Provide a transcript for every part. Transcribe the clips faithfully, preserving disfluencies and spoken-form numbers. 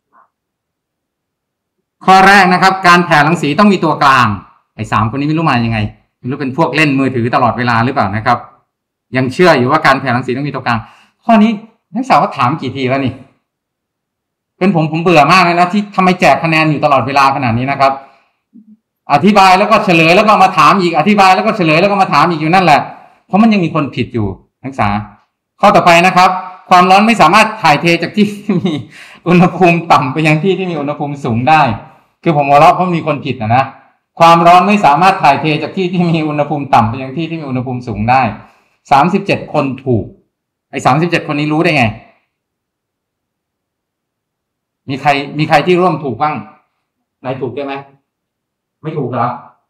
ข้อแรกนะครับการแผ่รังสีต้องมีตัวกลางไอ้สามคนนี้ไม่รู้มายังไงไม่รู้เป็นพวกเล่นมือถือตลอดเวลาหรือเปล่านะครับยังเชื่ออยู่ว่าการแผ่รังสีต้องมีตัวกลางข้อนี้นักศึกษาก็ถามกี่ทีแล้วนี่เป็นผมผมเบื่อมากเลยนะที่ทำไมแจกคะแนนอยู่ตลอดเวลาขนาดนี้นะครับอธิบายแล้วก็เฉลยแล้วก็มาถามอีกอธิบายแล้วก็เฉลยแล้วก็มาถามอีกอยู่นั่นแหละเพราะมันยังมีคนผิดอยู่นักศึกษาข้อต่อไปนะครับความร้อนไม่สามารถถ่ายเทจากที่ที่มีอุณหภูมิต่ำไปยังที่ที่มีอุณหภูมิสูงได้คือผมหัวเราะเพราะมีคนผิดนะนะความร้อนไม่สามารถถ่ายเทจากที่ที่มีอุณหภูมิต่ำไปยังที่ที่มีอุณหภูมิสูงได้สามสิบเจ็ดคนถูกไอ้สามสิบเจ็ดคนนี้รู้ได้ไงมีใครมีใครที่ร่วมถูกบ้างไหนถูกได้ไหมไม่ถูกเหรอ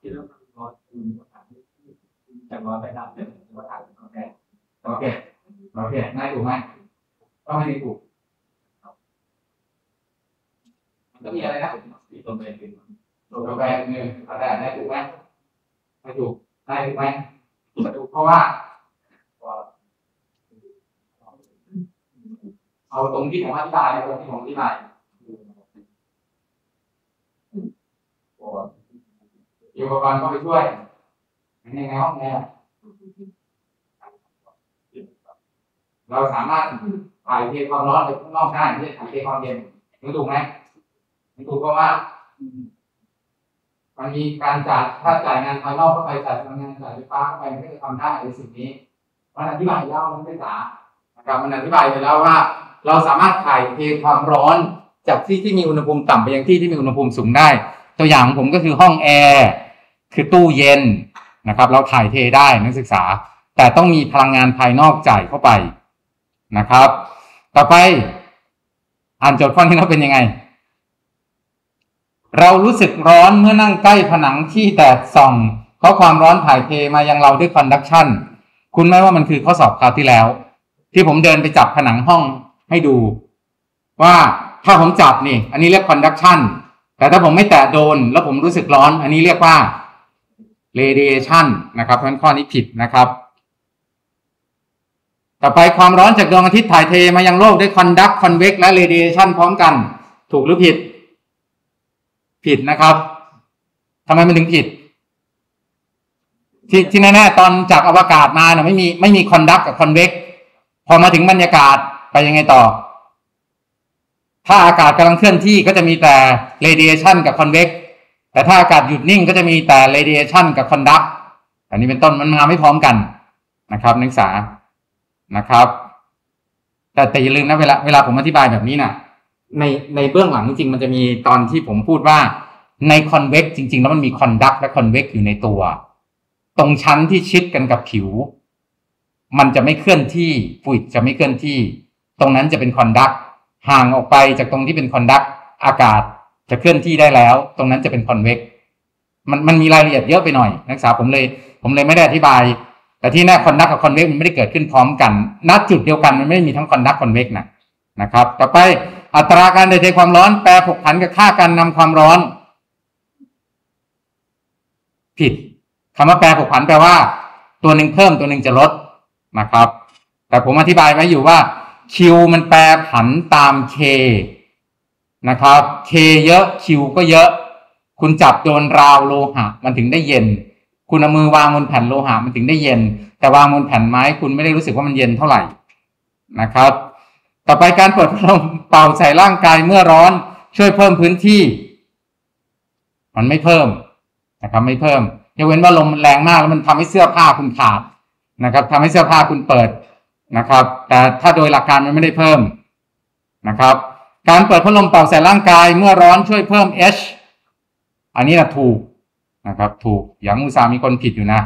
จากร้อนไปได้โอเคโอเคโอเคนายถูกไหมก็ไม่ได้ถูกก็มีอะไรนะมีตัวแปรเป็นตัวแปรหนึ่งอะไรได้ถูกไหมไม่ถูกได้ถูกไหมไม่ถูกเพราะว่าเอาตรงที่ผมอธิบายตรงที่ผมอธิบายอุปกรณ์ก็ไปช่วยในห้องแอร์เราสามารถถ่ายเทความร้อนไปข้างนอกได้ไม่ใช่ถ่ายเทความเย็นมันถูกไหมมันถูกเพราะว่ามันมีการจ่ายถ้าจ่ายงานภายนอกเข้าไปจ่ายพลังงานจ่ายไฟฟ้าเข้าไปมันก็จะทำได้ในสิ่งนี้มันอธิบายแล้วมันไม่สานะครับมันอธิบายไปแล้วว่าเราสามารถถ่ายเทความร้อนจากที่ที่มีอุณหภูมิต่ำไปยังที่ที่มีอุณหภูมิสูงได้ตัวอย่างของผมก็คือห้องแอร์คือตู้เย็นนะครับเราถ่ายเทได้นักศึกษาแต่ต้องมีพลังงานภายนอกจ่ายเข้าไปนะครับต่อไปอ่านโจทย์ข้อนี้แล้วเป็นยังไงเรารู้สึกร้อนเมื่อนั่งใกล้ผนังที่แดดส่องเพราะความร้อนถ่ายเทมายังเราด้วยคอนดักชันคุณไหมว่ามันคือข้อสอบคราวที่แล้วที่ผมเดินไปจับผนังห้องให้ดูว่าถ้าผมจับนี่อันนี้เรียกคอนดักชันแต่ถ้าผมไม่แตะโดนแล้วผมรู้สึกร้อนอันนี้เรียกว่า radiation นะครับเพราะฉะนั้นข้อนี้ผิดนะครับต่อไปความร้อนจากดวงอาทิตย์ถ่ายเทมายังโลกด้วยคอนดักต์คอนเวกซ์และ radiation พร้อมกันถูกหรือผิดผิดนะครับทำไมมันถึงผิดที่ที่แน่ๆตอนจากอวกาศมาเนี่ยไม่มีไม่มีคอนดักต์กับคอนเวกซ์พอมาถึงบรรยากาศไปยังไงต่อถ้าอากาศกำลังเคลื่อนที่ก็จะมีแต่ radiation กับ convex แต่ถ้าอากาศหยุดนิ่งก็จะมีแต่ radiation กับ conduct อันนี้เป็นต้นมันมาไม่พร้อมกันนะครับนักศึกษานะครับแต่แต่อย่าลืมนะเวลาเวลาผมอธิบายแบบนี้นะในในเบื้องหลังจริงๆมันจะมีตอนที่ผมพูดว่าใน convex จริงๆแล้วมันมี conduct และ convex อยู่ในตัวตรงชั้นที่ชิดกันกับผิวมันจะไม่เคลื่อนที่ฟลูอิดจะไม่เคลื่อนที่ตรงนั้นจะเป็น conductห่างออกไปจากตรงที่เป็นคอนดักต์อากาศจะเคลื่อนที่ได้แล้วตรงนั้นจะเป็นคอนเวกซ์มันมันมีรายละเอียดเยอะไปหน่อยนักศึกษาผมเลยผมเลยไม่ได้อธิบายแต่ที่แน่คอนดักต์กับคอนเวกซ์มันไม่ได้เกิดขึ้นพร้อมกันณจุดเดียวกันมันไม่มีทั้งคอนดักต์คอนเวกซ์นะนะครับต่อไปอัตราการถ่ายเทความร้อนแปรผกผันกับค่าการนำความร้อนผิดคำว่าแปรผกผันแปลว่าตัวหนึ่งเพิ่มตัวหนึ่งจะลดนะครับแต่ผมอธิบายไว้อยู่ว่าQ มันแปรผันตาม K นะครับ K เยอะ Q ก็เยอะคุณจับโดนราวโลหะมันถึงได้เย็นคุณเอามือวางบนแผ่นโลหะมันถึงได้เย็นแต่วางบนแผ่นไม้คุณไม่ได้รู้สึกว่ามันเย็นเท่าไหร่นะครับต่อไปการเปิดพัดลมเป่าใส่ร่างกายเมื่อร้อนช่วยเพิ่มพื้นที่มันไม่เพิ่มนะครับไม่เพิ่มยกเว้นว่าลมมันแรงมากแล้วมันทำให้เสื้อผ้าคุณขาดนะครับทำให้เสื้อผ้าคุณเปิดนะครับแต่ถ้าโดยหลักการมันไม่ได้เพิ่มนะครับการเปิดพัดลมเป่าใส่ร่างกายเมื่อร้อนช่วยเพิ่ม H อันนี้นะถูกนะครับถูกอย่างอุตสาห์มีคนผิดอยู่นะ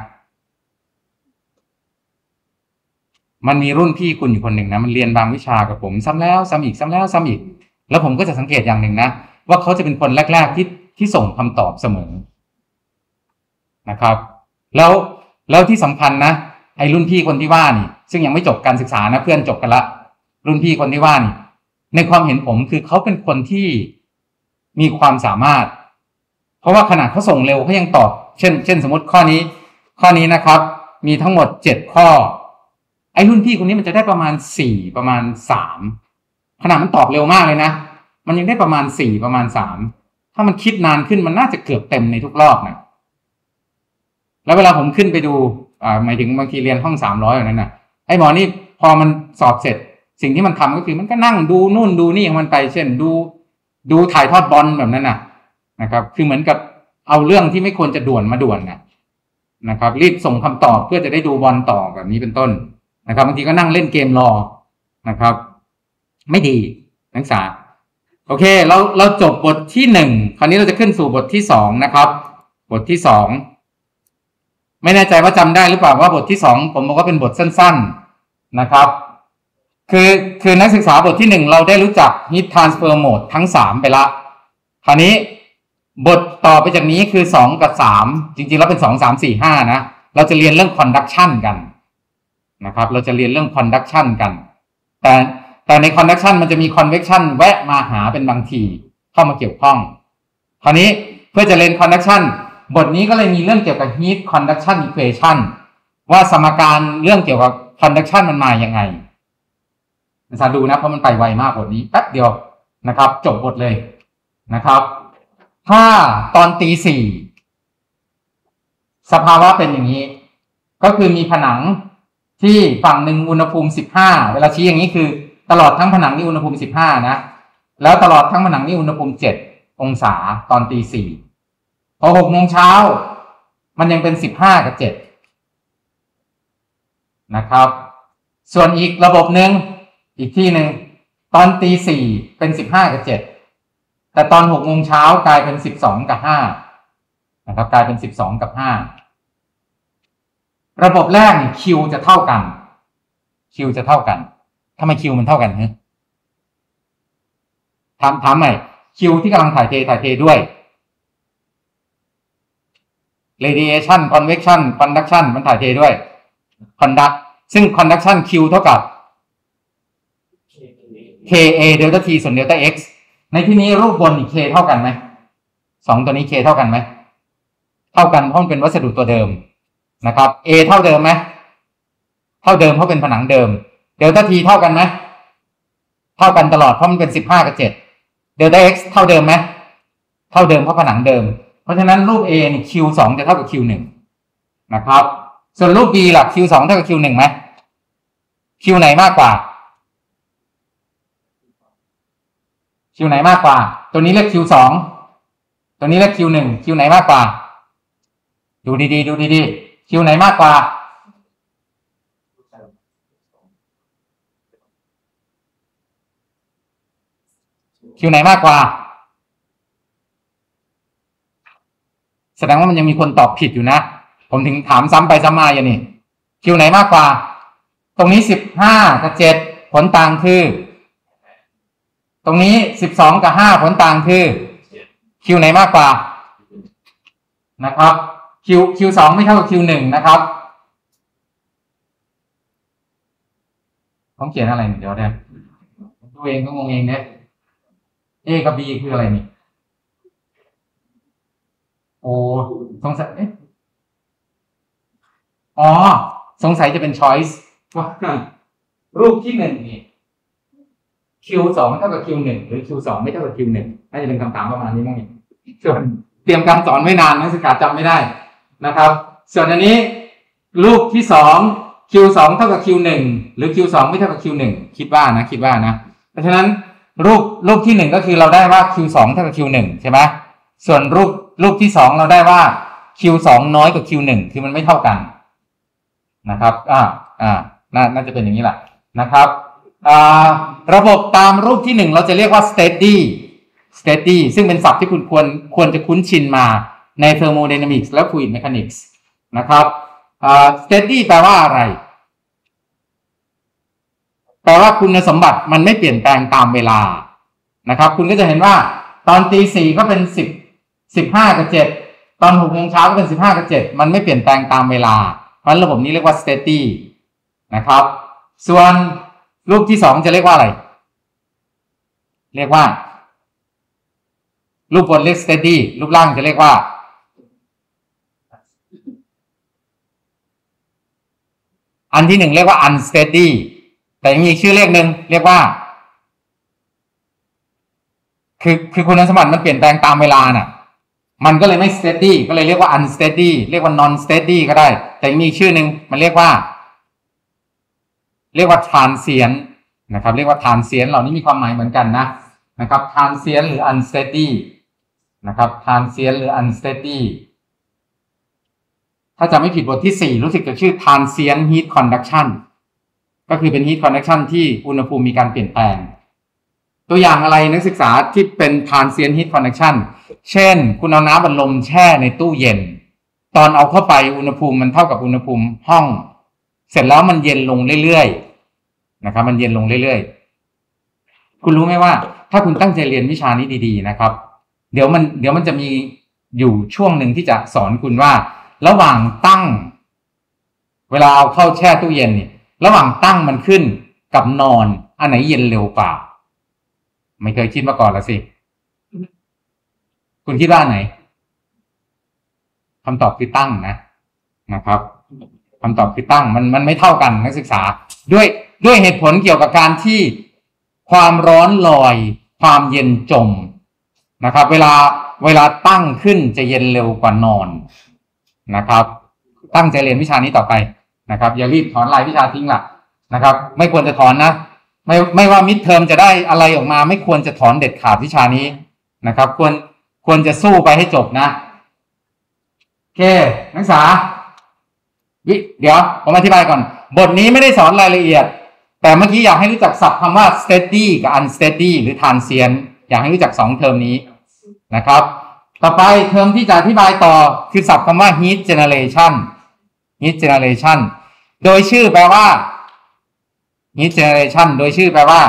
มันมีรุ่นพี่คุณอยู่คนหนึ่งนะมันเรียนบางวิชากับผมซ้ำแล้วซ้ำอีกซ้ำแล้วซ้ำอีกแล้วผมก็จะสังเกตอย่างหนึ่งนะว่าเขาจะเป็นคนแรกๆที่ที่ส่งคำตอบเสมอนะครับแล้วแล้วที่สำคัญนะไอ้รุ่นพี่คนที่ว่านี่ซึ่งยังไม่จบการศึกษานะเพื่อนจบกันละรุ่นพี่คนที่ว่านี่ในความเห็นผมคือเขาเป็นคนที่มีความสามารถเพราะว่าขนาดเขาส่งเร็วเขายังตอบเช่นเช่นสมมติข้อนี้ข้อนี้นะครับมีทั้งหมดเจ็ดข้อไอ้รุ่นพี่คนนี้มันจะได้ประมาณสี่ประมาณสามขนาดมันตอบเร็วมากเลยนะมันยังได้ประมาณสี่ประมาณสามถ้ามันคิดนานขึ้นมันน่าจะเกือบเต็มในทุกรอบนะแล้วเวลาผมขึ้นไปดูอ่าหมายถึงบางทีเรียนห้องสามร้อยอย่างนั้นนะไอ้หมอนี่พอมันสอบเสร็จสิ่งที่มันทำก็คือมันก็นั่งดูนู่นดูนี่ของมันไปเช่นดูดูถ่ายทอดบอลแบบนั้นนะนะครับคือเหมือนกับเอาเรื่องที่ไม่ควรจะด่วนมาด่วนนะนะครับรีบส่งคำตอบเพื่อจะได้ดูบอลต่อแบบนี้เป็นต้นนะครับบางทีก็นั่งเล่นเกมรอนะครับไม่ดีนักศึกษาโอเคเราเราจบบทที่หนึ่งคราวนี้เราจะขึ้นสู่บทที่สองนะครับบทที่สองไม่แน่ใจว่าจำได้หรือเปล่าว่าบทที่สองผมบอกว่าเป็นบทสั้นๆนะครับคือคือนักศึกษาบทที่หนึ่งเราได้รู้จัก heat transfer mode ทั้งสามไปละคราวนี้บทต่อไปจากนี้คือสองกับสามจริงๆแล้วเป็นสอง สาม สี่ ห้านะเราจะเรียนเรื่อง conduction กันนะครับเราจะเรียนเรื่อง conduction กันแต่แต่ใน conduction มันจะมี convection แวะมาหาเป็นบางทีเข้ามาเกี่ยวข้องคราวนี้เพื่อจะเรียน conduction บทนี้ก็เลยมีเรื่องเกี่ยวกับ heat conduction equation ว่าสมการเรื่องเกี่ยวกับ conduction มันมาอย่างไงนักศึกษาดูนะเพราะมันไปไวมากบทนี้แป๊บเดียวนะครับจบบทเลยนะครับถ้าตอนตีสี่สภาวะเป็นอย่างนี้ก็คือมีผนังที่ฝั่งหนึ่งอุณหภูมิสิบห้าเวลาชี้อย่างนี้คือตลอดทั้งผนังนี่อุณหภูมิสิบห้านะแล้วตลอดทั้งผนังนี่อุณหภูมิเจ็ดองศาตอนตีสี่พอหกโมงเช้ามันยังเป็นสิบห้ากับเจ็ดนะครับส่วนอีกระบบหนึ่งอีกที่หนึ่งตอนตีสี่เป็นสิบห้ากับเจ็ดแต่ตอนหกโมงเช้ากลายเป็นสิบสองกับห้านะครับกลายเป็นสิบสองกับห้าระบบแรกนี่คิวจะเท่ากันคิวจะเท่ากันทำไมคิวมันเท่ากันฮะถามถามใหม่คิวที่กำลังถ่ายเทถ่ายเทด้วย radiation convection conduction มันถ่ายเทด้วย conduct ซึ่ง conduction Q เท่ากับ K A delta T ส่วน delta X ในที่นี้รูปบนอีก K เท่ากันไหมสองตัวนี้ K เท่ากันไหมเท่ากันเพราะมันเป็นวัสดุตัวเดิมนะครับ A เท่าเดิมไหมเท่าเดิมเพราะเป็นผนังเดิม delta T เท่ากันไหมเท่ากันตลอดเพราะมันเป็นสิบห้ากับเจ็ด delta X เท่าเดิมไหมเท่าเดิมเพราะผนังเดิมเพราะฉะนั้นรูป A นี่ Q สองจะเท่ากับ Q หนึ่งนะครับส่วนรูป B ล่ะ Q สองเท่ากับ Q หนึ่งไหม Q ไหนมากกว่า Q ไหนมากกว่าตัวนี้เรียก Q สองตัวนี้เรียก Q หนึ่ง Q ไหนมากกว่าดูดีๆดูดีๆ Q ไหนมากกว่าคิวไหนมากกว่าแสดงว่ามันยังมีคนตอบผิดอยู่นะผมถึงถามซ้ำไปซ้ำมาอย่างนี้คิวไหนมากกว่าตรงนี้สิบห้ากับเจ็ดผลต่างคือตรงนี้สิบสองกับห้าผลต่างคือคิวไหนมากกว่านะครับคิวคิวสองไม่เท่ากับคิวหนึ่งนะครับผมเขียนอะไรเดี๋ยวเดี๋ยวตัวเองก็งงเองเนี่ยA กับ B คืออะไรนี่โอ้สงสัยเอ๊ะอ๋อสงสัยจะเป็น choice ว่ารูปที่หนึ่งนี่ Q สองเท่ากับ Q หนึ่งหรือ Q สองไม่เท่ากับ Q หนึ่งน่าจะเป็นคำถามประมาณนี้มั้งนี่ส่วนเตรียมการสอนไม่นานนักศึกษาจำไม่ได้นะครับส่วนอันนี้รูปที่สอง Q สองเท่ากับ Q หนึ่งหรือ Q สองไม่เท่ากับ Q หนึ่งคิดว่านะคิดว่านะเพราะฉะนั้นรูปรูปที่หนึ่งก็คือเราได้ว่า Q สองเท่ากับ Q หนึ่งใช่ไหมส่วนรูปรูปที่สองเราได้ว่า Q สองน้อยกว่า Q หนึ่งคือมันไม่เท่ากันนะครับอ่าอ่าน่าน่าจะเป็นอย่างนี้แหละนะครับอ่าระบบตามรูปที่หนึ่งเราจะเรียกว่า steady steady ซึ่งเป็นศัพท์ที่คุณควรควรจะคุ้นชินมาใน thermodynamics และ fluid mechanics นะครับอ่า steady แปลว่าอะไรแปลว่าคุณสมบัติมันไม่เปลี่ยนแปลงตามเวลานะครับคุณก็จะเห็นว่าตอนตีสี่ก็เป็นสิบสิบห้ากับเจ็ดตอนหกโมงเช้าก็เป็นสิบห้ากับเจ็ดมันไม่เปลี่ยนแปลงตามเวลาเพราะระบบนี้เรียกว่า steady นะครับส่วนรูปที่สองจะเรียกว่าอะไรเรียกว่ารูปบนเรียก steady รูปล่างจะเรียกว่าอันที่หนึ่งเรียกว่า unsteady แต่ยังมีชื่อเลขหนึ่งเรียกว่าคือคือคุณสมบัติมันเปลี่ยนแปลงตามเวลาน่ะมันก็เลยไม่ steady ก็เลยเรียกว่า unsteady เรียกว่า non steady ก็ได้แต่มีอีกชื่อหนึ่งมันเรียกว่าเรียกว่า transient นะครับเรียกว่า transient เหล่านี้มีความหมายเหมือนกันนะนะครับ transient หรือ unsteady นะครับ transient หรือ unsteady ถ้าจำไม่ผิดบทที่สี่รู้สึกจะชื่อ transient heat conduction ก็คือเป็น heat conduction ที่อุณหภูมิมีการเปลี่ยนแปลงตัวอย่างอะไรนักศึกษาที่เป็น transient heat conduction เช่นคุณเอาน้ำอัดลมแช่ในตู้เย็นตอนเอาเข้าไปอุณหภูมิมันเท่ากับอุณหภูมิห้องเสร็จแล้วมันเย็นลงเรื่อยๆนะครับมันเย็นลงเรื่อยๆคุณรู้ไหมว่าถ้าคุณตั้งใจเรียนวิชานี้ดีๆนะครับเดี๋ยวมันเดี๋ยวมันจะมีอยู่ช่วงหนึ่งที่จะสอนคุณว่าระหว่างตั้งเวลาเอาเข้าแช่ตู้เย็นนี่ระหว่างตั้งมันขึ้นกับนอนอันไหนเย็นเร็วกว่าไม่เคยคิดมาก่อนละสิคุณคิดว่าไหนคำตอบคือตั้งนะนะครับคำตอบคือตั้งมันมันไม่เท่ากันนักศึกษาด้วยด้วยเหตุผลเกี่ยวกับการที่ความร้อนลอยความเย็นจมนะครับเวลาเวลาตั้งขึ้นจะเย็นเร็วกว่านอนนะครับตั้งใจเรียนวิชานี้ต่อไปนะครับอย่ารีบถอนรายวิชาทิ้งล่ะนะครับไม่ควรจะถอนนะไม่ไม่ว่ามิดเทอมจะได้อะไรออกมาไม่ควรจะถอนเด็ดขาดวิชานี้นะครับควรควรจะสู้ไปให้จบนะโอเคนักศึกษาเดี๋ยวผมอธิบายก่อนบทนี้ไม่ได้สอนรายละเอียดแต่เมื่อกี้อยากให้รู้จักศัพท์คำว่า steady กับ unsteady หรือ transient อยากให้รู้จักสองเทอมนี้นะครับต่อไปเทอมที่จะอธิบายต่อคือศัพท์คำว่า heat generation heat generation โดยชื่อแปลว่า heat generation โดยชื่อแปลว่า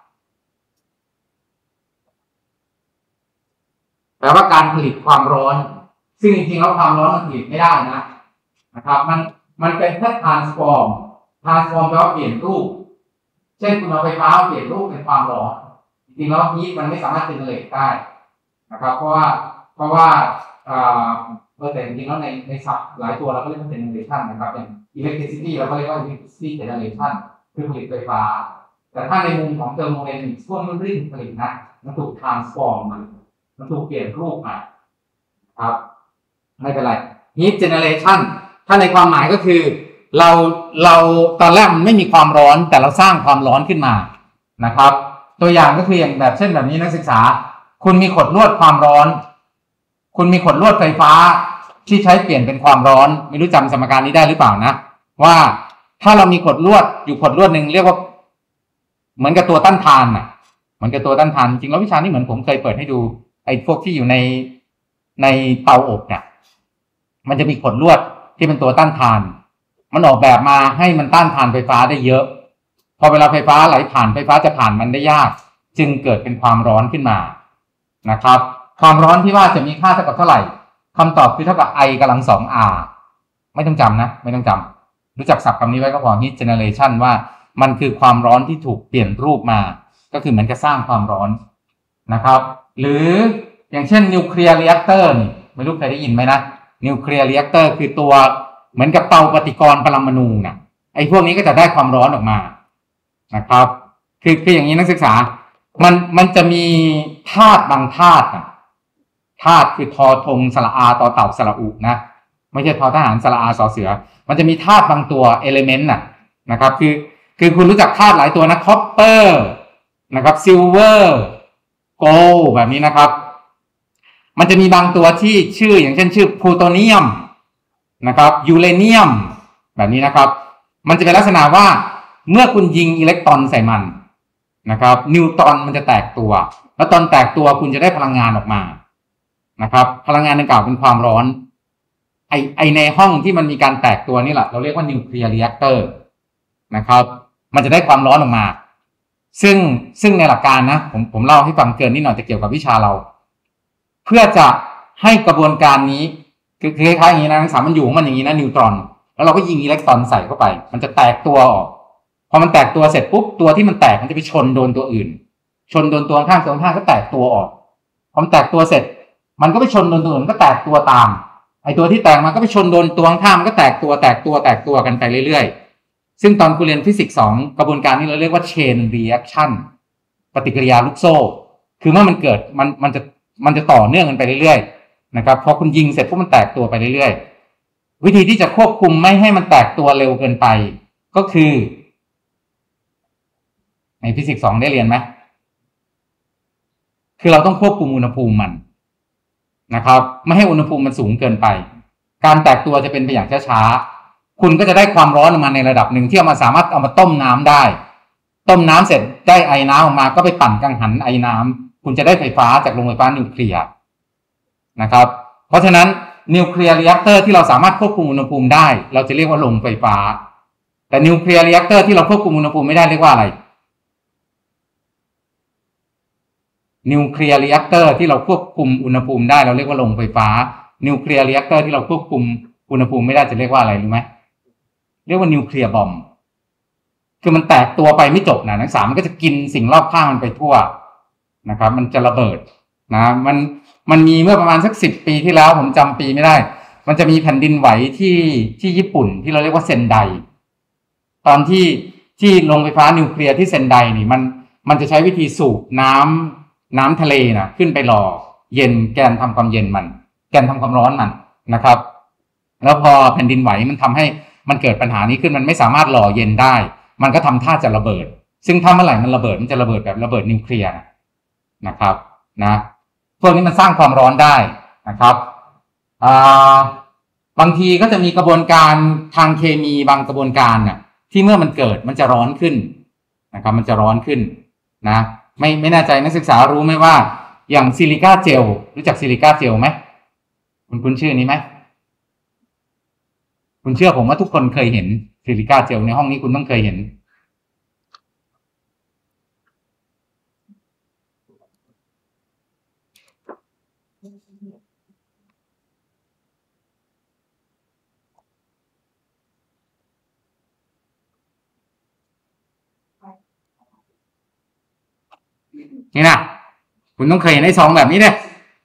แปลว่าการผลิตความร้อนซึ่งจริงๆแล้วความร้อนมันผลิตไม่ได้นะนะครับมันมันเป็นแค่ transform transform แปลว่าเปลี่ยนรูปเช่นคุณเอาไฟฟ้าเปลี่ยนรูปเป็นความร้อนจริงๆแล้ว heat มันไม่สามารถ generate ได้นะครับเพราะว่าเพราะว่าเอ่อแต่จริงๆแล้วในในศัพท์หลายตัวเราก็เรียกว่า generation นะครับเป็น electricity เราก็เรียกว่า electricity generation คือผลิตไฟฟ้าแต่ถ้าในมุมของ thermodynamics พวกมันรีดผลิตนะมันถูก transform มันมันถูกเปลี่ยนรูปมาครับไม่เป็นไร heat generation ถ้าในความหมายก็คือเราเราตอนแรกมันไม่มีความร้อนแต่เราสร้างความร้อนขึ้นมานะครับตัวอย่างก็คืออย่างแบบเช่นแบบนี้นักศึกษาคุณมีขดลวดความร้อนคุณมีขดลวดไฟฟ้าที่ใช้เปลี่ยนเป็นความร้อนไม่รู้จำสมการนี้ได้หรือเปล่านะว่าถ้าเรามีขดลวดอยู่ขดลวดหนึ่งเรียกว่าเหมือนกับตัวต้านทานน่ะเหมือนกับตัวต้านทานจริงแล้ววิชานี้เหมือนผมเคยเปิดให้ดูไอ้พวกที่อยู่ในในเตาอบเนี่ยมันจะมีขดลวดที่เป็นตัวต้านทานมันออกแบบมาให้มันต้านทานไฟฟ้าได้เยอะพอเวลาไฟฟ้าไหลผ่านไฟฟ้าจะผ่านมันได้ยากจึงเกิดเป็นความร้อนขึ้นมานะครับความร้อนที่ว่าจะมีค่าเท่ากับเท่าไหร่คำตอบคือเท่ากับ I กำลังสอง R ไม่ต้องจำนะไม่ต้องจำรู้จักศัพท์คำนี้ไว้ก็พอ heat generation ว่ามันคือความร้อนที่ถูกเปลี่ยนรูปมาก็คือเหมือนกับสร้างความร้อนนะครับหรืออย่างเช่นนิวเคลียร์รีแอคเตอร์นี่ไม่รู้เคยได้ยินไหมนะนิวเคลียร์รีแอคเตอร์คือตัวเหมือนกับเตาปฏิกรณ์ปรมาณูนะไอ้พวกนี้ก็จะได้ความร้อนออกมานะครับคือคืออย่างนี้นักศึกษามันมันจะมีธาตุบางธาตุนะธาตุคือทอทงสระอาต่อเต่าสระอุนะไม่ใช่ทอทหารสระอาสอเสือมันจะมีธาตุบางตัวเอลิเมนต์น่ะนะครับคือคือคุณรู้จักธาตุหลายตัวนะคอปเปอร์นะครับซิลเวอร์โกลด์แบบนี้นะครับมันจะมีบางตัวที่ชื่ออย่างเช่นชื่อพลูโตเนียมนะครับยูเรเนียมแบบนี้นะครับมันจะเป็นลักษณะว่าเมื่อคุณยิงอิเล็กตรอนใส่มันนะครับนิวตรอนมันจะแตกตัวแล้วตอนแตกตัวคุณจะได้พลังงานออกมานะครับพลังงานดังกล่าวเป็นความร้อนไอไอในห้องที่มันมีการแตกตัวนี่แหละเราเรียกว่านิวเคลียร์รีแอคเตอร์นะครับมันจะได้ความร้อนออกมาซึ่งซึ่งในหลักการนะผมผมเล่าให้ฟังเกินนิดหน่อยจะเกี่ยวกับวิชาเราเพื่อจะให้กระบวนการนี้คือคล้ายๆอย่างนี้นะนักศึกษามันอยู่ของมันอย่างนี้นะนิวตรอนแล้วเราก็ยิงอิเล็กตรอนใส่เข้าไปมันจะแตกตัวออกพอมันแตกตัวเสร็จปุ๊บตัวที่มันแตกมันจะไปชนโดนตัวอื่นชนโดนตัวข้างตัวข้างก็แตกตัวออกพอมันแตกตัวเสร็จมันก็ไปชนโดนตัวอื่นก็แตกตัวตามไอตัวที่แตกมันก็ไปชนโดนตัวข้างมันก็แตกตัวแตกตัวแตกตัวกันไปเรื่อยๆซึ่งตอนคุณเรียนฟิสิกส์สองกระบวนการนี้เราเรียกว่า chain reaction ปฏิกิริยาลูกโซ่คือเมื่อมันเกิดมันมันจะมันจะต่อเนื่องกันไปเรื่อยๆนะครับพอคุณยิงเสร็จพวกมันแตกตัวไปเรื่อยๆวิธีที่จะควบคุมไม่ให้มันแตกตัวเร็วเกินไปก็คือในฟิสิกส์สองได้เรียนไหมคือเราต้องควบคุมอุณหภูมิมันนะครับไม่ให้อุณหภูมิมันสูงเกินไปการแตกตัวจะเป็นไปอย่างช้าๆคุณก็จะได้ความร้อนออกมาในระดับหนึ่งที่เอามาสามารถเอามาต้มน้ำได้ต้มน้ำเสร็จได้ไอน้ำออกมาก็ไปปั่นกังหันไอน้ำคุณจะได้ไฟฟ้าจากโรงไฟฟ้านิวเคลียร์นะครับเพราะฉะนั้นนิวเคลียร์รีแอคเตอร์ที่เราสามารถควบคุมอุณหภูมิได้เราจะเรียกว่าโรงไฟฟ้าแต่นิวเคลียร์รีแอคเตอร์ที่เราควบคุมอุณหภูมิไม่ได้เรียกว่าอะไรนิวเคลียร์รีแอคเตอร์ที่เราควบคุมอุณหภูมิได้เราเรียกว่าโรงไฟฟ้านิวเคลียร์รีแอคเตอร์ที่เราควบคุมอุณหภูมิไม่ได้จะเรียกว่าอะไรรู้ไหมเรียกว่านิวเคลียร์บอมบ์คือมันแตกตัวไปไม่จบนะนักศึกษามันก็จะกินสิ่งรอบข้างมันไปทั่วนะครับมันจะระเบิดนะมันมันมีเมื่อประมาณสักสิบปีที่แล้วผมจำปีไม่ได้มันจะมีแผ่นดินไหวที่ที่ญี่ปุ่นที่เราเรียกว่าเซนไดตอนที่ที่โรงไฟฟ้านิวเคลียร์ที่เซนไดนี่มันมันจะใช้วิธีสูบน้ำน้ำทะเลนะขึ้นไปหล่อเย็นแกนทำความเย็นมันแกนทำความร้อนมันนะครับแล้วพอแผ่นดินไหวมันทำให้มันเกิดปัญหานี้ขึ้นมันไม่สามารถหล่อเย็นได้มันก็ทำท่าจะระเบิดซึ่งถ้าเมื่อไหร่มันระเบิดมันจะระเบิดแบบระเบิดนิวเคลียร์นะครับนะพวกนี้มันสร้างความร้อนได้นะครับบางทีก็จะมีกระบวนการทางเคมีบางกระบวนการน่ะที่เมื่อมันเกิดมันจะร้อนขึ้นนะครับมันจะร้อนขึ้นนะไม่ไม่แน่ใจนักศึกษารู้ไหมว่าอย่างซิลิก้าเจลรู้จักซิลิก้าเจลไหมคุณคุณชื่อนี้ไหมคุณเชื่อผมว่าทุกคนเคยเห็นซิลิก้าเจลในห้องนี้คุณต้องเคยเห็นนี่นะคุณต้องเคยเห็นในซองแบบนี้เลย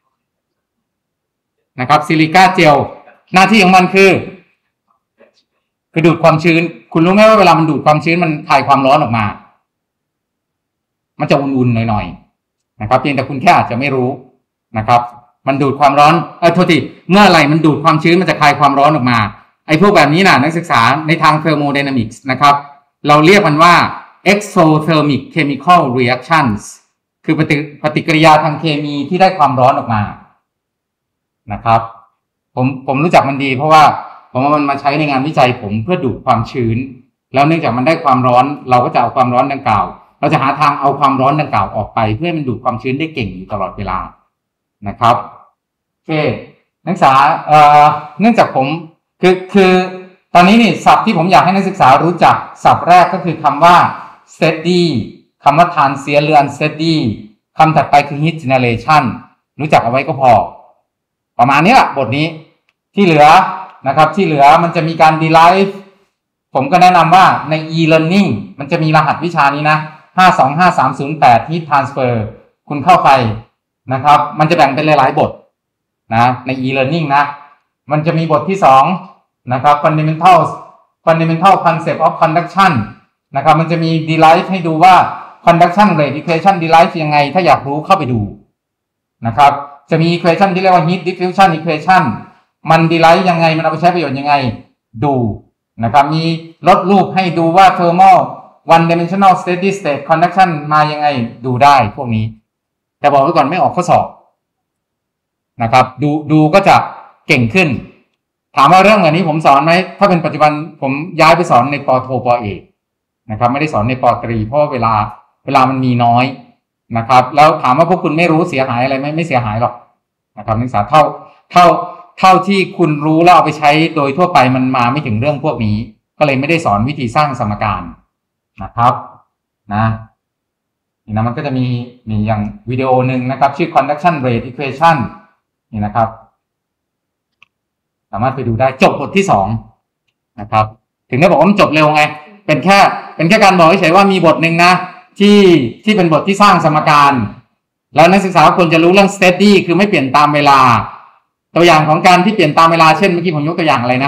นะครับซิลิก้าเจลหน้าที่ของมันคือคือดูดความชื้นคุณรู้ไหมว่าเวลามันดูดความชื้นมันคายความร้อนออกมามันจะอุ่นๆหน่อยๆนะครับเพียงแต่คุณแค่อาจจะไม่รู้นะครับมันดูดความร้อนเออโทษทีเมื่อไหร่มันดูดความชื้นมันจะคายความร้อนออกมาไอ้พวกแบบนี้นะนักศึกษาในทางเทอร์โมไดนามิกส์นะครับเราเรียกมันว่า exothermic chemical reactions คือปฏิปฏิกิริยาทางเคมีที่ได้ความร้อนออกมานะครับผมผมรู้จักมันดีเพราะว่าผมว่ามันมาใช้ในงานวิจัยผมเพื่อดูดความชื้นแล้วเนื่องจากมันได้ความร้อนเราก็จะเอาความร้อนดังกล่าวเราจะหาทางเอาความร้อนดังกล่าวออกไปเพื่อให้มันดูดความชื้นได้เก่งอยู่ตลอดเวลานะครับโอเคนักศึกษาเอ่อเนื่องจากผมคือคือตอนนี้นี่ศัพท์ที่ผมอยากให้นักศึกษารู้จักศัพท์แรกก็คือคำว่า steady คำว่า transient หรือ unsteady คำถัดไปคือ heat generation รู้จักเอาไว้ก็พอประมาณนี้แหละบทนี้ที่เหลือนะครับที่เหลือมันจะมีการ derive ผมก็แนะนำว่าใน e-learning มันจะมีรหัสวิชานี้นะห้า สอง ห้า สาม ศูนย์ แปด heat transfer คุณเข้าไปนะครับมันจะแบ่งเป็นหลายๆบทนะใน e-learning นะมันจะมีบทที่สองนะครับ fundamental fundamental concept of conduction นะครับมันจะมี derive ให้ดูว่า conduction rate equation derive ยังไงถ้าอยากรู้เข้าไปดูนะครับจะมี equation ที่เรียกว่า heat diffusion equation มัน derive ยังไงมันเอาไปใช้ประโยชน์ยังไงดูนะครับมีลดรูปให้ดูว่า thermal one dimensional steady state conduction มายังไงดูได้พวกนี้แต่บอกไว้ก่อนไม่ออกข้อสอบนะครับดูดูก็จะเก่งขึ้นถามว่าเรื่องแบบนี้ผมสอนไหมถ้าเป็นปัจจุบันผมย้ายไปสอนในปโทปเอกนะครับไม่ได้สอนในปตรีเพราะเวลาเวลามันมีน้อยนะครับแล้วถามว่าพวกคุณไม่รู้เสียหายอะไรไหมไม่เสียหายหรอกนะครับนักศึกษาเท่าเท่าเท่าที่คุณรู้แล้วเอาไปใช้โดยทั่วไปมันมาไม่ถึงเรื่องพวกนี้ก็เลยไม่ได้สอนวิธีสร้างสมการนะครับนะนี่นะมันก็จะมีมีอย่างวิดีโอหนึ่งนะครับชื่อ conduction rate equation นี่นะครับสามารถไปดูได้จบบทที่สองนะครับถึงได้บอกว่ามันจบเร็วไงเป็นแค่เป็นแค่การบอกเฉยๆว่ามีบทหนึ่งนะที่ที่เป็นบทที่สร้างสมการแล้วนักศึกษาควรจะรู้เรื่อง steady คือไม่เปลี่ยนตามเวลาตัวอย่างของการที่เปลี่ยนตามเวลาเช่นเมื่อกี้ผมยกตัวอย่างอะไรนะ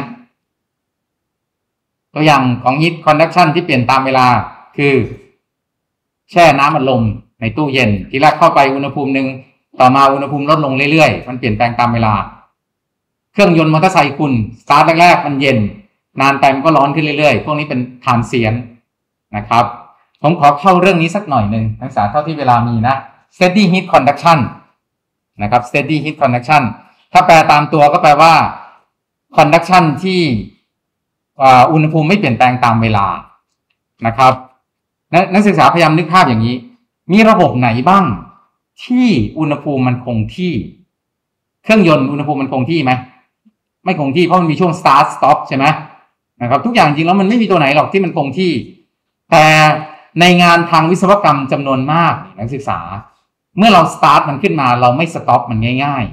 ตัวอย่างของ heat conduction ที่เปลี่ยนตามเวลาคือแช่น้ำอัดลมในตู้เย็นทีแรกเข้าไปอุณหภูมิหนึ่งต่อมาอุณหภูมิลดลงเรื่อยๆมันเปลี่ยนแปลงตามเวลาเครื่องยนต์มอเตอร์ไซค์คุณสตาร์ทแรกๆมันเย็นนานไปมันก็ร้อนขึ้นเรื่อยๆพวกนี้เป็นทรานเซียนต์นะครับผมขอเข้าเรื่องนี้สักหน่อยหนึ่งนักศึกษาเท่าที่เวลามีนะ steady heat conduction นะครับ steady heat conduction ถ้าแปลตามตัวก็แปลว่า conduction ที่อุณหภูมิไม่เปลี่ยนแปลงตามเวลานะครับนักศึกษาพยายามนึกภาพอย่างนี้มีระบบไหนบ้างที่อุณหภูมิมันคงที่เครื่องยนต์อุณหภูมิมันคงที่ไหมไม่คงที่เพราะมันมีช่วง start stop ใช่ไหมนะครับทุกอย่างจริงแล้วมันไม่มีตัวไหนหรอกที่มันคงที่แต่ในงานทางวิศวกรรมจำนวนมากนักศึกษาเมื่อเรา start มันขึ้นมาเราไม่ stop มันง่าย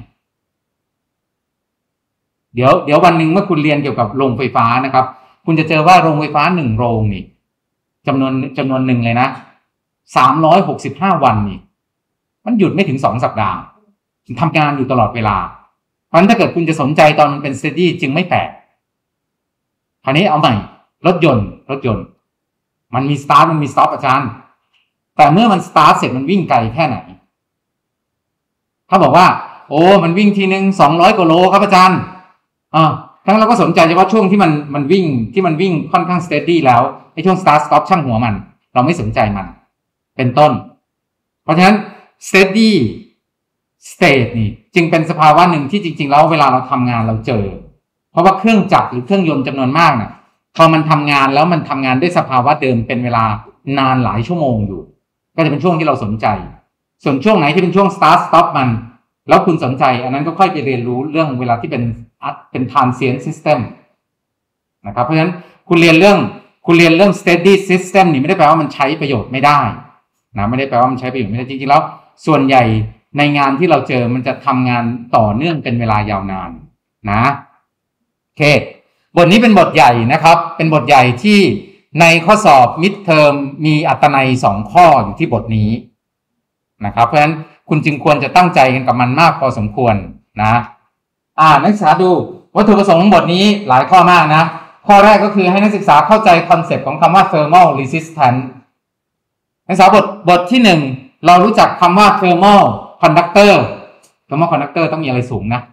ๆเดี๋ยวเดี๋ยววันหนึ่งเมื่อคุณเรียนเกี่ยวกับโรงไฟฟ้านะครับคุณจะเจอว่าโรงไฟฟ้าหนึ่งโรงนี่จำนวนจำนวนหนึ่งเลยนะสามร้อยหกสิบห้าวันนี่มันหยุดไม่ถึงสองสัปดาห์ทำงานอยู่ตลอดเวลาเพราะฉะนั้นถ้าเกิดคุณจะสนใจตอนมันเป็น steady จึงไม่แปลกคราวนี้เอาใหม่รถยนต์รถยนต์มันมี start มันมี stop อาจารย์แต่เมื่อมัน start เสร็จมันวิ่งไกลแค่ไหนเขาบอกว่าโอ้มันวิ่งทีนึงสองร้อยกว่าโลครับอาจารย์อ่าทั้งเราก็สนใจเฉพาะช่วงที่มันมันวิ่งที่มันวิ่งค่อนข้าง steady แล้วไอ้ช่วง start stop ช่างหัวมันเราไม่สนใจมันเป็นต้นเพราะฉะนั้น steady state นี่จึงเป็นสภาวะหนึ่งที่จริงๆแล้วเวลาเราทำงานเราเจอเพราะว่าเครื่องจักรหรือเครื่องยนต์จำนวนมากน่ะพอมันทำงานแล้วมันทำงานด้วยสภาวะเดิมเป็นเวลานานหลายชั่วโมงอยู่ก็จะเป็นช่วงที่เราสนใจส่วนช่วงไหนที่เป็นช่วง start stop มันแล้วคุณสนใจอันนั้นก็ค่อยไปเรียนรู้เรื่องเวลาที่เป็นเป็น transient system นะครับเพราะฉะนั้นคุณเรียนเรื่องคุณเรียนเรื่อง steady system นี่ไม่ได้แปลว่ามันใช้ประโยชน์ไม่ได้นะไม่ได้แปลว่ามันใช้ประโยชน์ไม่ได้จริงๆแล้วส่วนใหญ่ในงานที่เราเจอมันจะทำงานต่อเนื่องเป็นเวลายาวนานนะโอเคบทนี้เป็นบทใหญ่นะครับเป็นบทใหญ่ที่ในข้อสอบ mid term มีอัตนัยสองข้ออยู่ที่บทนี้นะครับเพราะฉะนั้นคุณจึงควรจะตั้งใจกันกับมันมากพอสมควรนะอ่านักศึกษาดูวัตถุประสงค์ของบทนี้หลายข้อมากนะข้อแรกก็คือให้นักศึกษาเข้าใจคอนเซปต์ของคำว่า thermal resistance นักศึกษาบทบทที่หนึ่งเรารู้จักคำว่า thermal conductor thermal conductor ต้องมีอะไรสูงนะ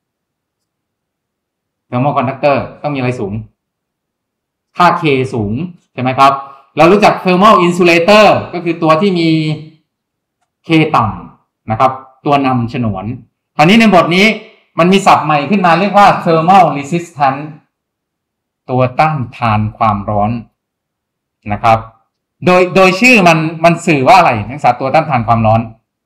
thermal conductor ต้องมีอะไรสูงค่า K สูงใช่ไหมครับเรารู้จัก thermal insulator ก็คือตัวที่มี K ต่ำนะครับตัวนำฉนวนคราวนี้ในบทนี้มันมีศัพท์ใหม่ขึ้นมาเรียกว่า thermal resistance ตัวต้านทานความร้อนนะครับโดยโดยชื่อมันมันสื่อว่าอะไรนักศึกษาตัวต้านทานความร้อน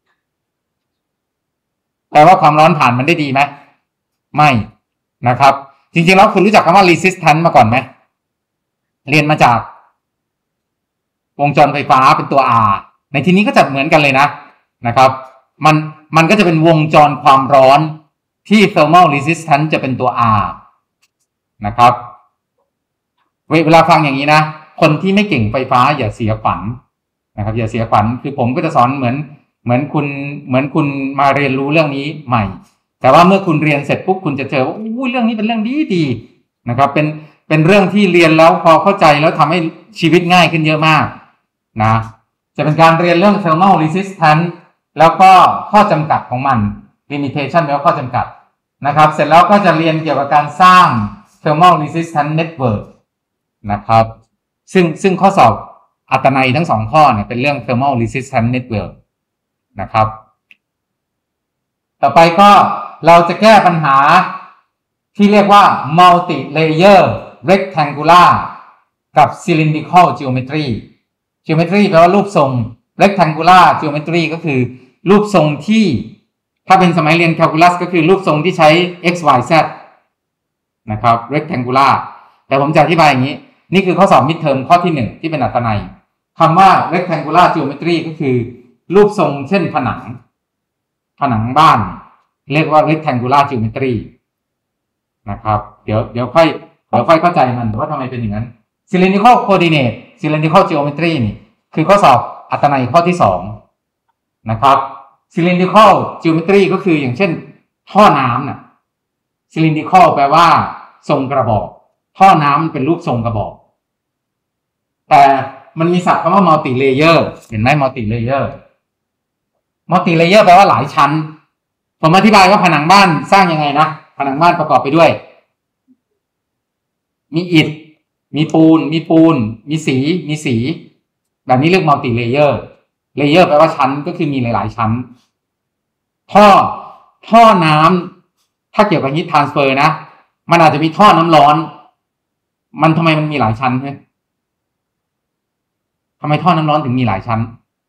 แปลว่าความร้อนผ่านมันได้ดีไหมไม่นะครับจริงๆแล้วคุณรู้จักคำว่า resistance มาก่อนไหมเรียนมาจากวงจรไฟฟ้าเป็นตัว R ในที่นี้ก็จะเหมือนกันเลยนะนะครับมันมันก็จะเป็นวงจรความร้อนที่ thermal resistance จะเป็นตัว R นะครับเวลาฟังอย่างนี้นะคนที่ไม่เก่งไฟฟ้าอย่าเสียขวัญนะครับอย่าเสียขวัญคือผมก็จะสอนเหมือนเหมือนคุณเหมือนคุณมาเรียนรู้เรื่องนี้ใหม่แต่ว่าเมื่อคุณเรียนเสร็จปุ๊บคุณจะเจอว่าอู้เรื่องนี้เป็นเรื่องดีดีนะครับเป็นเป็นเรื่องที่เรียนแล้วพอเข้าใจแล้วทำให้ชีวิตง่ายขึ้นเยอะมากนะจะเป็นการเรียนเรื่อง thermal resistance แล้วก็ข้อจำกัดของมัน limitation แปลว่าข้อจำกัดนะครับเสร็จแล้วก็จะเรียนเกี่ยวกับการสร้าง thermal resistance network นะครับซึ่งซึ่งข้อสอบอัตนัยทั้งสองข้อเนี่ยเป็นเรื่อง thermal resistance network นะครับต่อไปก็เราจะแก้ปัญหาที่เรียกว่า multi layer rectangular กับ cylindrical geometry geometry แปลว่ารูปทรง rectangular geometry ก็คือรูปทรงที่ถ้าเป็นสมัยเรียน calculus ก็คือรูปทรงที่ใช้ x y z นะครับ rectangular แต่ผมจะอธิบายอย่างนี้นี่คือข้อสอบ mid term ข้อที่หนึ่งที่เป็นอัตนัยคำว่า rectangular geometry ก็คือรูปทรงเช่นผนังผนังบ้านเรียกว่า rectangular geometry นะครับเดี๋ยวเดี๋ยวค่อยเดี๋ยวค่อยเข้าใจมันว่าทำไมเป็นอย่างนั้น cylindrical coordinate cylindrical geometry นี่คือข้อสอบอัตนัยข้อที่สองนะครับ cylindrical geometry ก็คืออย่างเช่นท่อน้ำน่ะ cylindrical แปลว่าทรงกระบอกท่อน้ำเป็นรูปทรงกระบอกแต่มันมีศัพท์คำว่า multi layer เห็นไหม multi layer มัลติเลเยอร์แปลว่าหลายชั้นผมอธิบายว่าผนังบ้านสร้างยังไงนะผนังบ้านประกอบไปด้วยมีอิฐมีปูนมีปูนมีสีมีสีแบบนี้เรียกมัลติเลเยอร์เลเยอร์แปลว่าชั้นก็คือมีหลายๆชั้นท่อท่อน้ำถ้าเกี่ยวกับฮีททรานสเฟอร์นะมันอาจจะมีท่อน้ำร้อนมันทำไมมันมีหลายชั้นใช่ทำไมท่อน้ำร้อนถึงมีหลายชั้น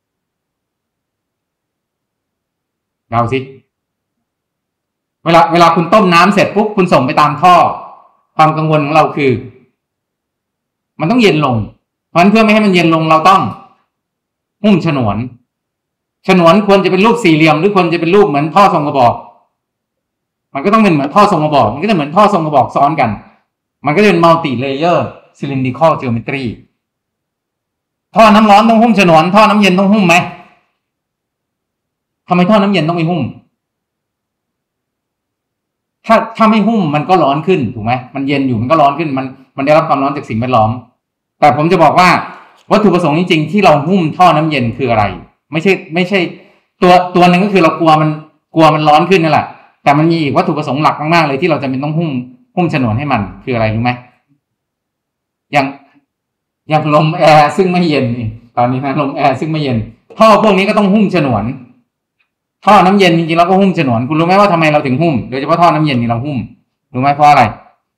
เดาสิเวลาเวลาคุณต้มน้ำเสร็จปุ๊บคุณส่งไปตามท่อความกังวลของเราคือมันต้องเย็นลงเพราะฉะนั้นเพื่อไม่ให้มันเย็นลงเราต้องหุ้มฉนวนฉนวนควรจะเป็นรูปสี่เหลี่ยมหรือควรจะเป็นรูปเหมือนท่อทรงกระบอกมันก็ต้องเป็นเหมือนท่อทรงกระบอกมันก็จะเหมือนท่อทรงกระบอกซ้อนกันมันก็จะเป็น multi layer cylindrical geometry ท่อน้ำร้อนต้องหุ้มฉนวนท่อน้ำเย็นต้องหุ้มไหมทำไมท่อน้ำเย็นต้องไม่หุ้มถ้าถ้าไม่หุ้มมันก็ร้อนขึ้นถูกไหมมันเย็นอยู่มันก็ร้อนขึ้นมันมันได้รับความร้อนจากสิ่งแวดล้อมแต่ผมจะบอกว่าวัตถุประสงค์จริงๆที่เราหุ้มท่อน้ำเย็นคืออะไรไม่ใช่ไม่ใช่ตัวตัวนึงก็คือเรากลัวมันกลัวมันร้อนขึ้นนั่นแหละแต่มันมีอีกวัตถุประสงค์หลักมากๆเลยที่เราจะเป็นต้องหุ้มหุ้มฉนวนให้มันคืออะไรรู้ไหมอย่างอย่างลมแอร์ซึ่งไม่เย็นนี่ตอนนี้นะลมแอร์ซึ่งไม่เย็นท่อพวกนี้ก็ต้องหุ้มฉนวนท่อน้ำเย็นจริงๆเราก็หุ้มฉนวนคุณรู้ไหมว่าทำไมเราถึงหุ้มโดยเฉพาะท่อน้ำเย็นนี่เราหุ้มรู้ไหมเพราะอะไร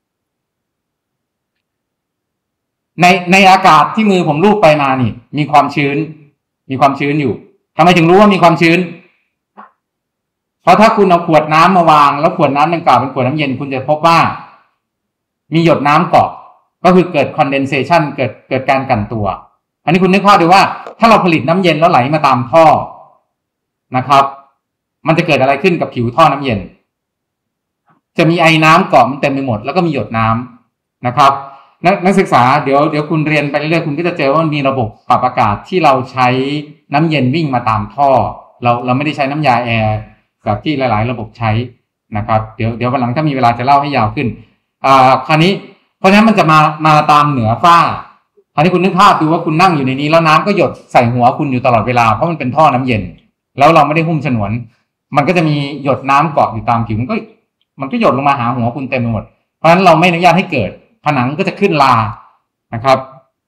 ในในอากาศที่มือผมลูบไปมานี่มีความชื้นมีความชื้นอยู่ทำไมถึงรู้ว่ามีความชื้นเพราะถ้าคุณเอาขวดน้ำมาวางแล้วขวดน้ำดังกล่าวเป็นขวดน้ำเย็นคุณจะพบว่ามีหยดน้ำเกาะก็คือเกิด condensation เกิดเกิดการกั่นตัวอันนี้คุณนึกภาพดูว่าถ้าเราผลิตน้ำเย็นแล้วไหลมาตามท่อนะครับมันจะเกิดอะไรขึ้นกับผิวท่อน้ำเย็นจะมีไอน้ำเกาะมันเต็มไปหมดแล้วก็มีหยดน้ำนะครับนักนักศึกษาเดี๋ยวเดี๋ยวคุณเรียนไปเรื่อยๆคุณก็จะเจอว่ามันมีระบบปรับอากาศที่เราใช้น้ำเย็นวิ่งมาตามท่อเราเราไม่ได้ใช้น้ำยาแอร์แบบที่หลายๆระบบใช้นะครับเดี๋ยวเดี๋ยววันหลังถ้ามีเวลาจะเล่าให้ยาวขึ้นอ่าคราวนี้เพราะฉะนั้นมันจะมามาตามเหนือฝ้าคราวนี้คุณนึกภาพดูว่าคุณนั่งอยู่ในนี้แล้วน้ำก็หยดใส่หัวคุณอยู่ตลอดเวลาเพราะมันเป็นท่อน้ำเย็นแล้วเราไม่ได้หุ้มฉนวนมันก็จะมีหยดน้ำเกาะอยู่ตามผิวมันก็มันก็หยดลงมาหาหัวคุณเต็มไปหมดเพราะฉะนั้นเราไม่อนุญาตให้เกิดผนังก็จะขึ้นลานะครับ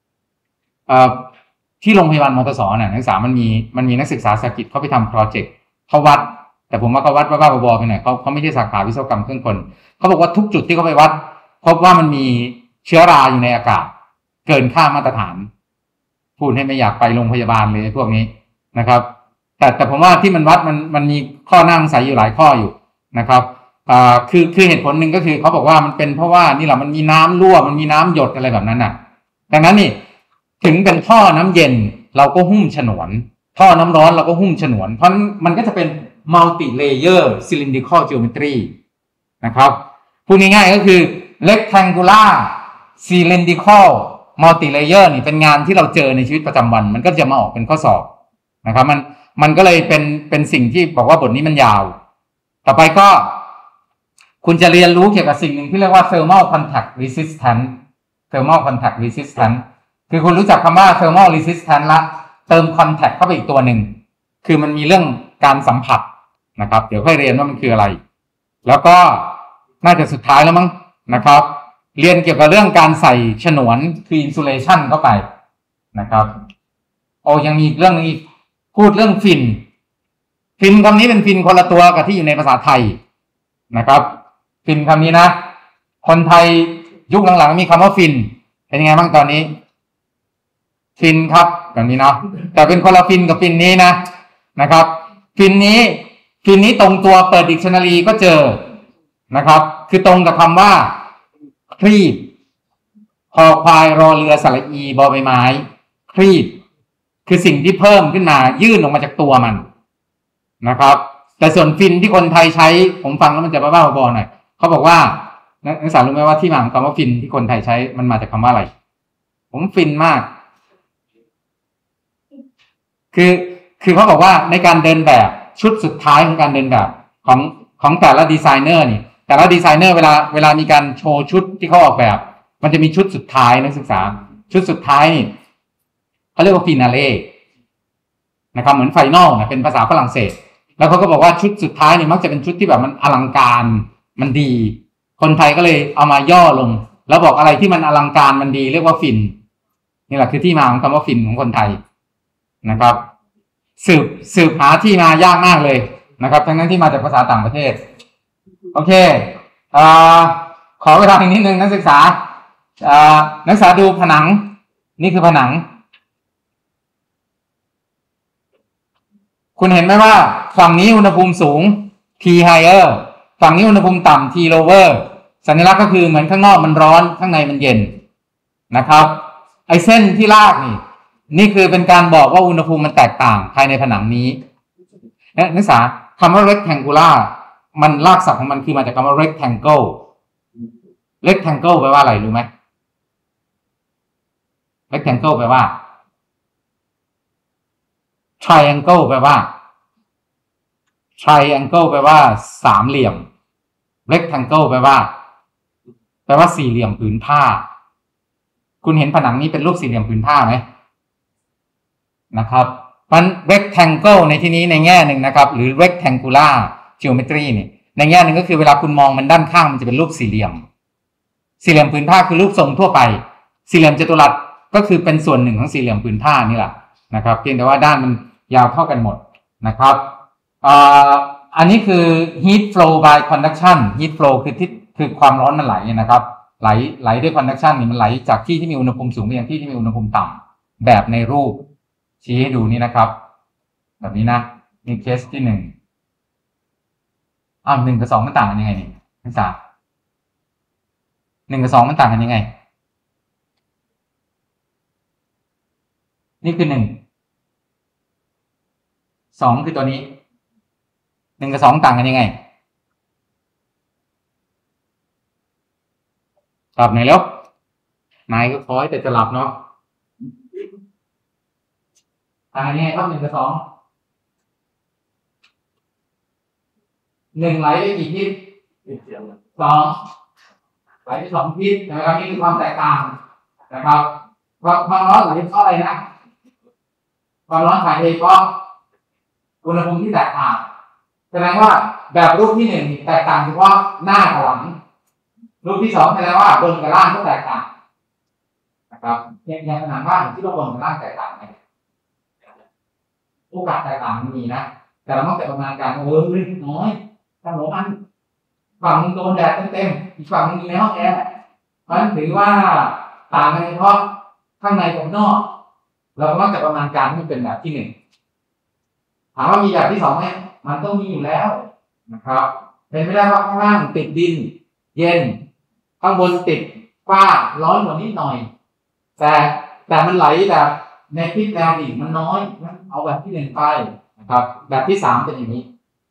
ที่โรงพยาบาลมอเตอร์สเนี่ยนักศึกษามันมีมันมีนักศึกษาสากิจเขาไปทำโปรเจกต์เขาวัดแต่ผมว่าเขาวัดบ้าๆบอๆไปหน่อยเขาเขาไม่ใช่สาขาวิศวกรรมเครื่องกลเขาบอกว่าทุกจุดที่เขาไปวัดพบว่ามันมีเชื้อราอยู่ในอากาศเกินค่ามาตรฐานพูดให้ไม่อยากไปโรงพยาบาลเลยพวกนี้นะครับแต่แต่ผมว่าที่มันวัดมันมันมีข้อนั่งใส่อยู่หลายข้ออยู่นะครับอ่าคือคือเหตุผลหนึ่งก็คือเขาบอกว่ามันเป็นเพราะว่านี่แหละมันมีน้ำรั่วมันมีน้ำหยดอะไรแบบนั้นน่ะดังนั้นนี่ถึงเป็นท่อน้ำเย็นเราก็หุ้มฉนวนท่อน้ำร้อนเราก็หุ้มฉนวนเพราะมันก็จะเป็น multi layer cylindrical geometry นะครับพูดง่ายๆก็คือ rectangular cylindrical multi layer นี่เป็นงานที่เราเจอในชีวิตประจำวันมันก็จะมาออกเป็นข้อสอบนะครับมันมันก็เลยเป็นเป็นสิ่งที่บอกว่าบทนี้มันยาวต่อไปก็คุณจะเรียนรู้เกี่ยวกับสิ่งหนึ่งที่เรียกว่า thermal contact resistance thermal contact resistance คือคุณรู้จักคำว่า thermal resistance ละเติม contact เข้าไปอีกตัวหนึ่งคือมันมีเรื่องการสัมผัสนะครับเดี๋ยวค่อยเรียนว่ามันคืออะไรแล้วก็น่าจะสุดท้ายแล้วมั้งนะครับเรียนเกี่ยวกับเรื่องการใส่ฉนวนคือ insulation เข้าไปนะครับโอ้ยังมีอีกเรื่องนึงอีกพูดเรื่องฟินฟินคำนี้เป็นฟินคนละตัวกับที่อยู่ในภาษาไทยนะครับฟินคำนี้นะคนไทยยุคหลังๆมีคำว่าฟินเป็นยังไงบ้างตอนนี้ฟินครับแบบนี้เนาะแต่เป็นคนละฟินกับฟินนี้นะนะครับฟินนี้ฟินนี้ตรงตัวเปิดดิกชันนารีก็เจอนะครับคือตรงกับคำว่าครีบคอควายรอเรือสระอีบอใบไม้ครีบคือสิ่งที่เพิ่มขึ้นมายื่นออกมาจากตัวมันนะครับแต่ส่วนฟินที่คนไทยใช้ผมฟังแล้วมันจะบ้าๆบอๆหน่อยเขาบอกว่านักศึกษารู้ไหมว่าที่มาของคำว่าฟินที่คนไทยใช้มันมาจากคำว่าอะไรผมฟินมากคือคือเขาบอกว่าในการเดินแบบชุดสุดท้ายของการเดินแบบของของแต่ละดีไซเนอร์นี่แต่ละดีไซเนอร์เวลาเวลามีการโชว์ชุดที่เขาออกแบบมันจะมีชุดสุดท้ายนักศึกษาชุดสุดท้ายนี่เขาเรียกว่าฟินาเล่นะครับเหมือนไฟนอลนะเป็นภาษาฝรั่งเศสแล้วเขาก็บอกว่าชุดสุดท้ายเนี่ยมักจะเป็นชุดที่แบบมันอลังการมันดีคนไทยก็เลยเอามาย่อลงแล้วบอกอะไรที่มันอลังการมันดีเรียกว่าฟินนี่แหละคือที่มาของคำว่าฟินของคนไทยนะครับสืบสืบหาที่มายากมากเลยนะครับทั้งนั้นที่มาจากภาษาต่างประเทศโอเคอ่าขอเวลาอีกนิดนึงนักศึกษาอ่านักศึกษาดูผนังนี่คือผนังคุณเห็นไหมว่าฝั่งนี้อุณหภูมิสูง T higher ฝั่งนี้อุณหภูมิต่ำ T lower สัญลักษณ์ก็คือเหมือนข้างนอกมันร้อนข้างในมันเย็นนะครับไอเส้นที่ลากนี่นี่คือเป็นการบอกว่าอุณหภูมิมันแตกต่างภายในผนังนี้นักศึกษาคำว่า rectangular มันรากศัพท์ของมันคือมาจากคำว่า rectangle rectangle แปลว่าอะไรรู้ไหม rectangle แปลว่า triangle แปลว่า triangle แปลว่าสามเหลี่ยม rectangle แปลว่าแปลว่าสี่เหลี่ยมผืนผ้าคุณเห็นผนังนี้เป็นรูปสี่เหลี่ยมผืนผ้าไหมนะครับมัน rectangle ในที่นี้ในแง่หนึ่งนะครับหรือ rectangular geometry นี่ในแง่หนึ่งก็คือเวลาคุณมองมันด้านข้างมันจะเป็นรูปสี่เหลี่ยมสี่เหลี่ยมผืนผ้าคือรูปทรงทั่วไปสี่เหลี่ยมจัตุรัสก็คือเป็นส่วนหนึ่งของสี่เหลี่ยมผืนผ้านี่แหละนะครับเพียงแต่ว่าด้านมันยาวเท่ากันหมดนะครับอ่าอันนี้คือ heat flow by conduction heat flow คือที่คือความร้อนมันไหลนะครับไหลไหลด้วย conduction นี่มันไหลจากที่ที่มีอุณหภูมิสูงไปยังที่ที่มีอุณหภูมิต่ำแบบในรูปชี้ให้ดูนี่นะครับแบบนี้นะนี่เคสที่หนึ่งอ้าวหนึ่งกับสองมันต่างกันยังไงนี่นักศึกษาหนึ่งกับสองมันต่างกันยังไงนี่คือหนึ่งสองคือตัวนี้หนึ่งกับสองต่างกันยังไงตอบหน่อยแล้วนายก็คอยแต่จะหลับเนาะต่างกันยังไงครับหนึ่งกับสองหนึ่งไหลไปกี่ทิศสองไหลไปสองทิศนะครับนี่คือความแตกต่างนะครับความร้อนไหลเพราะอะไรนะความร้อนถ่ายเทเพราะอุณหภูมิที่แตกต่างแสดงว่าแบบรูปที่หนึ่งแตกต่างเฉพาะหน้ากับหลังรูปที่สองแสดงว่าบนกับล่างก็แตกต่างนะครับอย่างขนาดว่าที่เราบนกับล่างแตกต่างไหมโอกาสแตกต่างมันมีนะแต่เราต้องแต่ประมาณการเออน้อยถ้าหัวมันฝั่งนึงโดนแดดเต็มๆอีกฝั่งนึงอยู่ในห้องแอร์เพราะฉะนั้นถือว่าต่างกันเฉพาะข้างในกับนอกเราก็ต้องแต่ประมาณการที่เป็นแบบที่หนึ่งถามว่ามีแบบที่สองไหมมันต้องมีอยู่แล้วนะครับเป็นไม่ได้ว่าข้างล่างติดดินเย็นข้างบนติดฟ้าร้อนกว่านิดหน่อยแต่แต่มันไหลแบบในทิศแนวดิ่งมันน้อยงั้นเอาแบบที่หนึ่งไปนะครับแบบที่สามเป็นอย่างนี้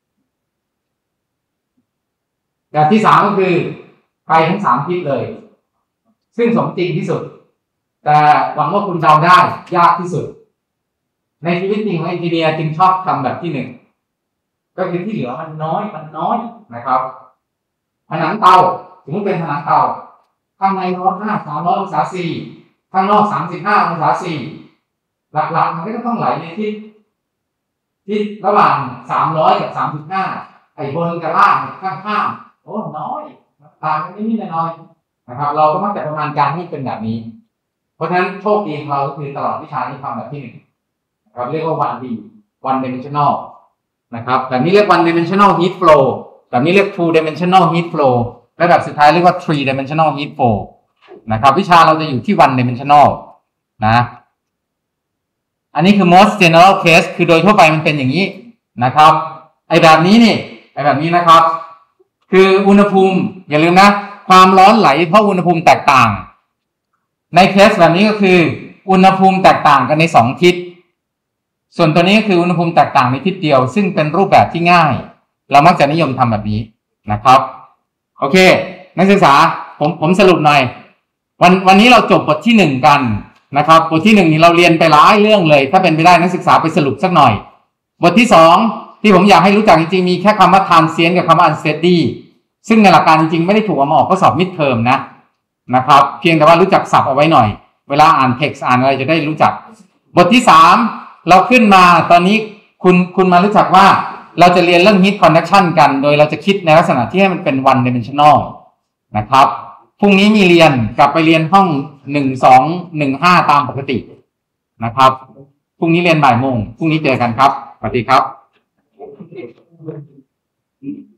แบบที่สามก็คือไปทั้งสามทิศเลยซึ่งสมจริงที่สุดแต่หวังว่าคุณเดาได้ยากที่สุดในชีวิตจริงของเอนจิเนียร์จึงชอบทำแบบที่หนึ่งก็คือที่เหลือมันน้อยมันน้อยนะครับผนังเตาสมมติเป็นผนังเตาข้างในร้อนห้าสามร้อยองศาซีข้างนอกสามสิบห้าองศาซีหลักๆมันก็ต้องไหลในทิศทิศระหว่างสามร้อยกับสามสิบห้าไอ้บนกับล่างข้างๆโอ้น้อยต่างกันนิดๆหน่อยๆนะครับเราก็มักจะประมาณการให้เป็นแบบนี้เพราะฉะนั้นโชคดีของเราก็คือตลอดวิชานี้ทำแบบที่หนึ่งนะครับเรียกว่า วัน ดี one dimensional นะครับแบบนี้เรียก one dimensional heat flow แบบนี้เรียก two dimensional heat flow และแบบสุดท้ายเรียกว่า three dimensional heat flow นะครับวิชาเราจะอยู่ที่ one dimensional นะอันนี้คือ most general case คือโดยทั่วไปมันเป็นอย่างนี้นะครับไอแบบนี้นี่ไอแบบนี้นะครับคืออุณหภูมิอย่าลืมนะความร้อนไหลเพราะอุณหภูมิแตกต่างในเคสแบบนี้ก็คืออุณหภูมิแตกต่างกันในสองทิศส่วนตัวนี้ก็คืออุณหภูมิแตกต่างในทิศเดียวซึ่งเป็นรูปแบบที่ง่ายเรามักจะนิยมทำแบบนี้นะครับโอเคนักศึกษาผมผมสรุปหน่อยวันวันนี้เราจบบทที่หนึ่งกันนะครับบทที่หนึ่งนี้เราเรียนไปหลายเรื่องเลยถ้าเป็นไปได้นักศึกษาไปสรุปสักหน่อยบทที่สองที่ผมอยากให้รู้จักจริงๆมีแค่คำว่า transient กับคำว่า unsteady ซึ่งในหลักการจริงๆไม่ได้ถูกเอามาออกข้อสอบ mid term นะนะครับเพียงแต่ว่ารู้จักศัพท์เอาไว้หน่อยเวลาอ่าน text อ่านอะไรจะได้รู้จักบทที่สามเราขึ้นมาตอนนี้คุณคุณมารู้จักว่าเราจะเรียนเรื่อง heat conduction กันโดยเราจะคิดในลักษณะที่ให้มันเป็น one dimensional นะครับพรุ่งนี้มีเรียนกลับไปเรียนห้องหนึ่งสองหนึ่งห้าตามปกตินะครับพรุ่งนี้เรียนบ่ายโมงพรุ่งนี้เจอกันครับสวัสดีครับ